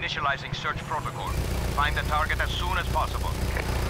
Initializing search protocol. Find the target as soon as possible.